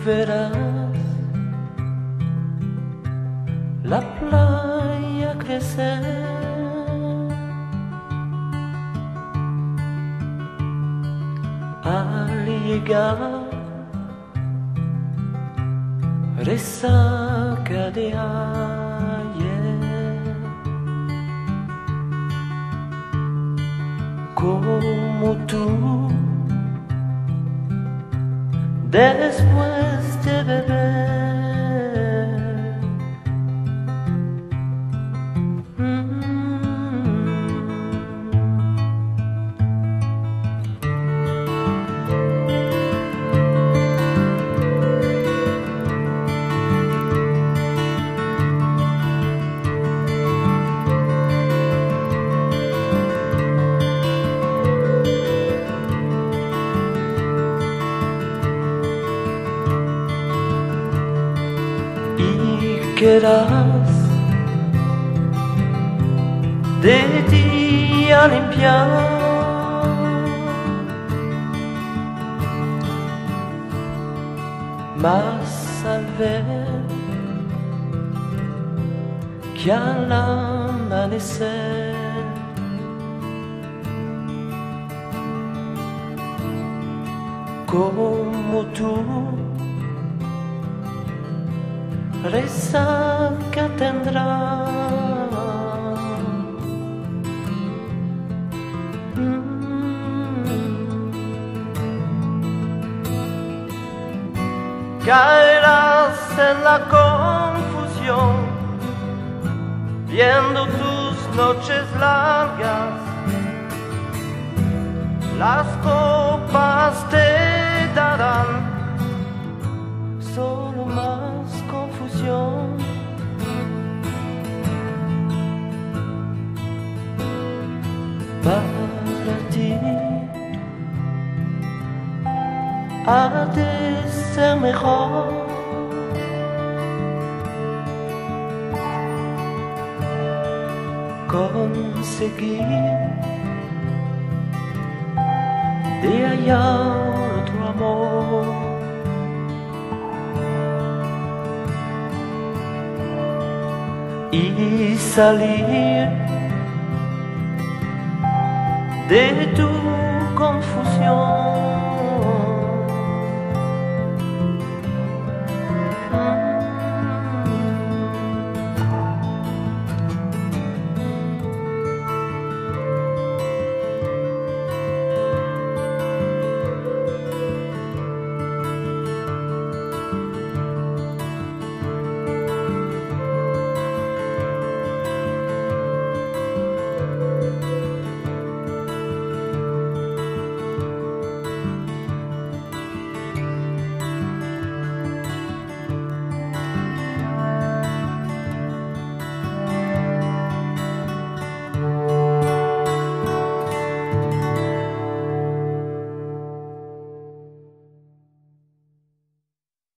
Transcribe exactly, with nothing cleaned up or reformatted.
verás la playa crecer, al llegar resaca de ayer, como tú después de beber. Mm. Querrás de ti a limpiar más al ver que al amanecer como tú resaca tendrá. Mm. Caerás en la confusión, viendo tus noches largas, las copas te darán solo más confusión. Para ti ha de ser mejor conseguir de hallar otro amor. Y salir de tu confusión.